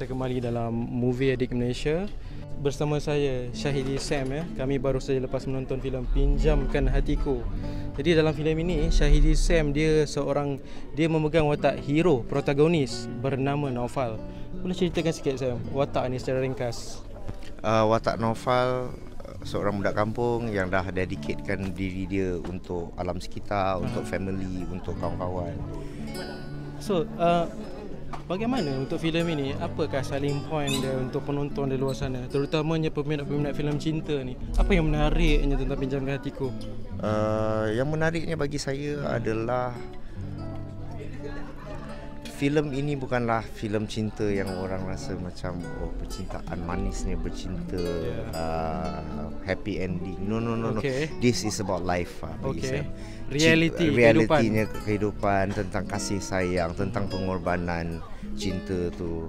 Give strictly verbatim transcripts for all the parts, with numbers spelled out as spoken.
kita kembali dalam Movie Addict Malaysia. Bersama saya Syahidi Sam ya. Kami baru saja lepas menonton filem Pinjamkan Hatiku. Jadi dalam filem ini Syahidi Sam dia seorang dia memegang watak hero protagonis bernama Naufal. Boleh ceritakan sikit Sam watak ni secara ringkas? Uh, watak Naufal seorang budak kampung yang dah dedicatkan diri dia untuk alam sekitar, uh-huh. untuk family, untuk kawan-kawan. So, uh, bagaimana untuk filem ini? Apakah selling point dia untuk penonton di luar sana, terutamanya peminat-peminat filem cinta ni? Apa yang menariknya tentang Pinjamkan Hatiku? Uh, yang menariknya bagi saya adalah filem ini bukanlah filem cinta yang orang rasa macam oh percintaan manis ni, bercinta, yeah. uh, happy ending. No no no okay. no. This is about life uh, bagi okay. saya. Reality, realitinya kehidupan. kehidupan tentang kasih sayang, tentang pengorbanan cinta tu,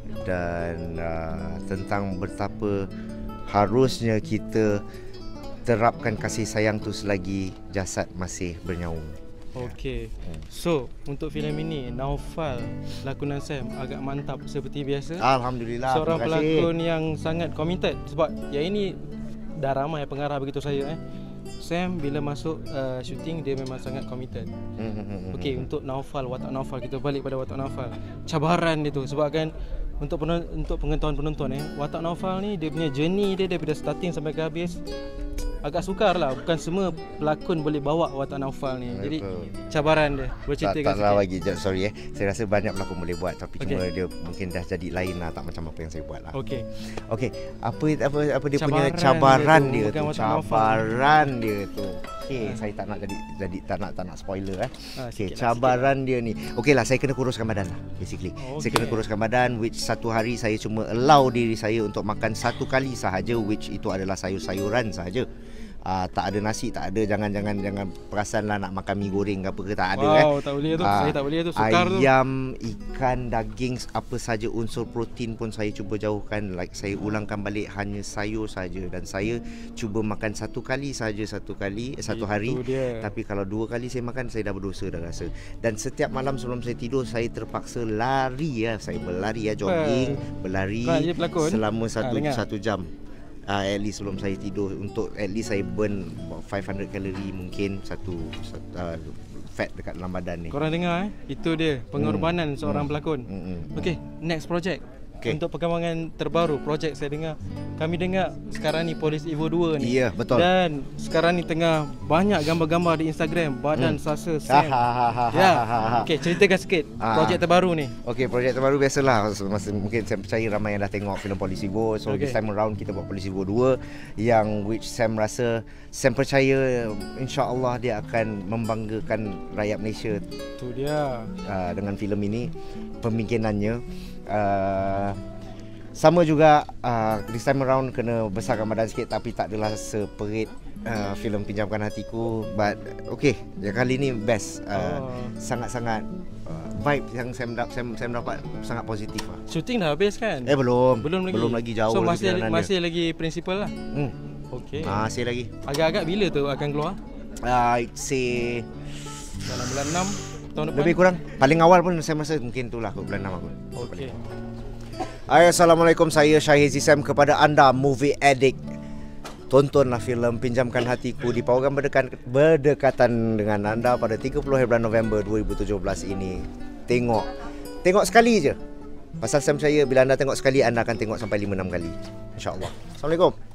dan uh, tentang betapa harusnya kita terapkan kasih sayang tu selagi jasad masih bernyawa. Okey. So, untuk filem ini Naufal lakonan Sam agak mantap seperti biasa. Alhamdulillah. Seorang pelakon yang sangat committed sebab yang ini dah ramai pengarah begitu saya eh. Sam bila masuk uh, syuting dia memang sangat committed. Okey, untuk Naufal, watak Naufal, kita balik pada watak Naufal. Cabaran dia tu sebab kan untuk penonton, untuk pengetahuan penonton eh, watak Naufal ni dia punya journey dia daripada starting sampai ke habis agak sukar lah. Bukan semua pelakon boleh bawa watak Naufal ni. Betul. Jadi cabaran dia. Boleh ceritakan tak, tak lagi, sorry eh. Saya rasa banyak pelakon boleh buat, tapi okay. cuma dia mungkin dah jadi lain lah, tak macam apa yang saya buat lah. Okey. Okey, apa apa apa dia cabaran punya cabaran dia tu, dia tu cabaran Naufal. dia tu. Okey, ha. saya tak nak jadi jadi tak nak tak nak spoiler eh. Ha, Okey, cabaran lah, dia ni. Okeylah, saya kena kuruskan badan lah basically. Oh, okay. Saya kena kuruskan badan, which satu hari saya cuma allow diri saya untuk makan satu kali sahaja, which itu adalah sayur-sayuran sahaja. Uh, tak ada nasi, tak ada, jangan jangan jangan perasan lah nak makan mi goreng ke apa ke, tak ada wow, eh. Wow, tak boleh tu. Uh, saya tak boleh tu, sukar tu. Ayam, ikan, daging, apa saja unsur protein pun saya cuba jauhkan. Like saya ulangkan balik hanya sayur saja, dan saya cuba makan satu kali saja satu kali satu hari. Dia. Tapi kalau dua kali saya makan, saya dah berdosa dah rasa. Dan setiap malam sebelum saya tidur, saya terpaksa lari ya, saya berlari ya, jogging, berlari selama satu ha, satu jam. Uh, at least sebelum saya tidur, untuk at least saya burn five hundred kalori mungkin satu, satu uh, fat dekat dalam badan ni. Korang dengar eh, itu dia pengorbanan hmm. seorang hmm. pelakon. Hmm. Okey, next project. Okay. Untuk perkembangan terbaru projek saya dengar, kami dengar sekarang ni Polis Evo dua ni. Ya, betul. Dan sekarang ni tengah banyak gambar-gambar di Instagram badan hmm. Sasa Sam. Ya. Okey, ceritakan sikit projek terbaru ni. Okey, projek terbaru biasalah, masa mungkin saya percaya ramai yang dah tengok filem Polis Evo. So okay. this time around kita buat Polis Evo dua yang which Sam rasa, Sam percaya insya-Allah dia akan membanggakan rakyat Malaysia. Tu dia. Uh, dengan filem ini, pembikinannya Uh, sama juga uh, this time around kena besarkan badan sikit, tapi tak adalah seperit uh, filem Pinjamkan Hatiku. But okay, ya kali ni best. uh, oh. Sangat-sangat uh, vibe yang saya mendapat, saya, saya mendapat sangat positif lah. Shooting dah habis kan? Eh belum. Belum lagi. Belum lagi, jauh. So masih lagi masih lagi principal lah. Hmm. Okey. Masih lagi. Agak-agak bila tu akan keluar? Uh, I'd say dalam bulan enam tahun depan. Lebih kurang. Paling awal pun saya rasa mungkin itulah bulan enam aku. Okey. Hai, Assalamualaikum, saya Syahidi Sam kepada anda Movie Addict. Tontonlah filem Pinjamkan Hatiku di program berdekat, berdekatan dengan anda pada tiga puluh hari bulan November dua ribu tujuh belas ini. Tengok. Tengok sekali je. Pasal saya percaya bila anda tengok sekali, anda akan tengok sampai lima enam kali. InsyaAllah. Assalamualaikum.